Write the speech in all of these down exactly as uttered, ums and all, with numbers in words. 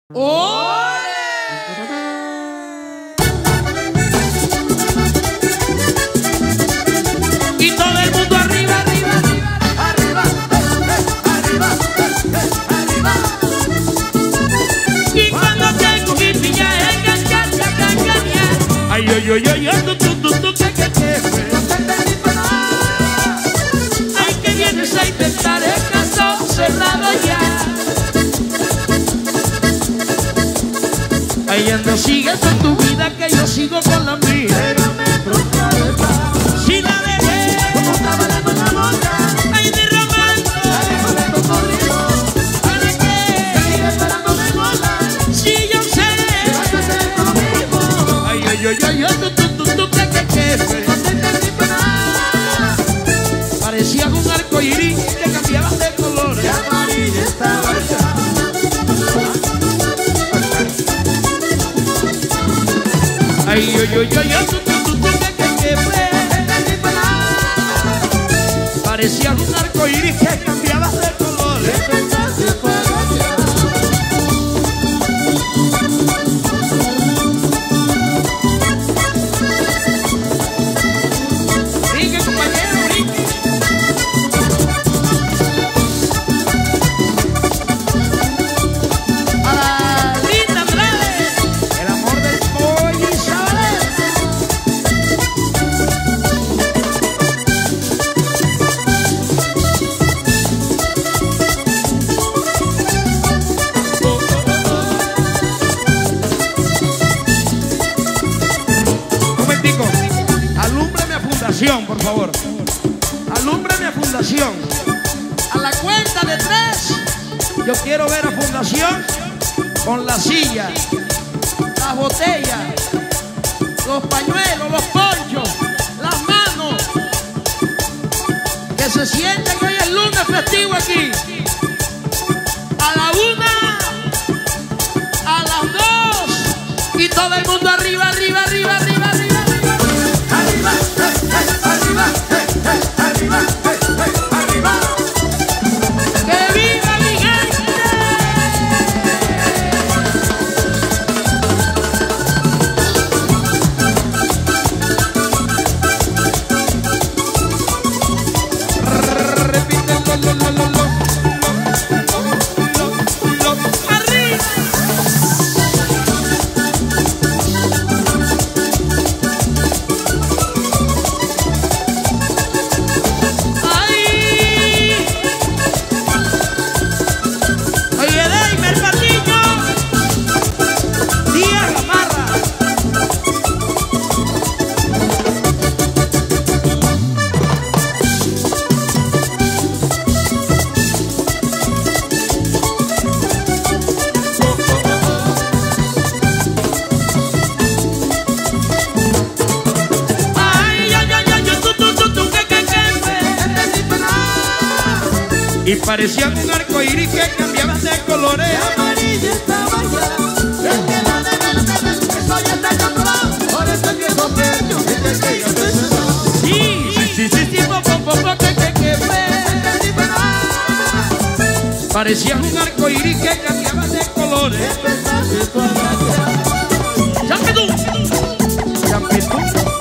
¡Ole! Y todo el mundo arriba, arriba, arriba, arriba, arriba, arriba. Y cuando tengo mi piña, ay, ay, ay, ay, ay, tú, tú, tú, tú, que, que, que, ay, que vienes a intentar el caso cerrado ya. Ay, ando, sigues con tu vida, que yo sigo con la mía. Pero me preocupa si la dejé, como estaba de la boca, ay, derramando, ay, de cocodrilo. ¿Para qué? Seguir esperándome mola, si yo sé que vas a hacer lo mismo. Ay, ay, ay, ay, ay, tú, tú, tú, tú, que, que, que, no te entendí para nada. Parecías un arco iris que cambiabas de color. De amarilla estaba ya. Ay, ay, ay, ay, ay, tú, tú, tú, tú, que, que, que fue. Parecía un arco iris que cambiabas de color. Brinque, compañero, brinque. A la linda Andrade, el amor del pollo y Isabel. Un momentico, alúmbrame a fundación, por favor. Alúmbrame a fundación. A la cuenta de tres, yo quiero ver a fundación con la silla, las botellas, los pañuelos, los ponchos, las manos. Que se siente que hoy es lunes festivo aquí. A la una, a las dos, y todo el mundo arriba, arriba, arriba, arriba, arriba, arriba. Arriba, eh, eh, arriba, eh, eh, arriba, eh, eh, arriba. ¡Que viva mi gente! Repite, lo, lo, lo, lo, lo. Y parecía un arco iris que cambiaba de colores. De amarilla estaba ya. Es que la de verde, eso ya está comprobado. Por eso el viejo perdió que te caiga de su lado. Sí, sí, sí, sí, sí, poco, poco, que, que, que fue. Parecía un arco iris que cambiaba de colores. Empezaste tú a graciar. ¡Champetú! ¡Champetú!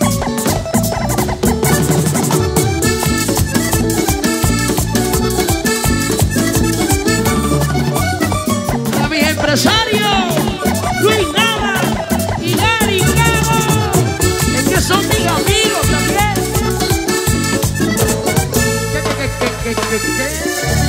Empresario Luis Nava y Gary Cabo, es que son mis amigos también. ¿Qué, qué, qué, qué, qué, qué?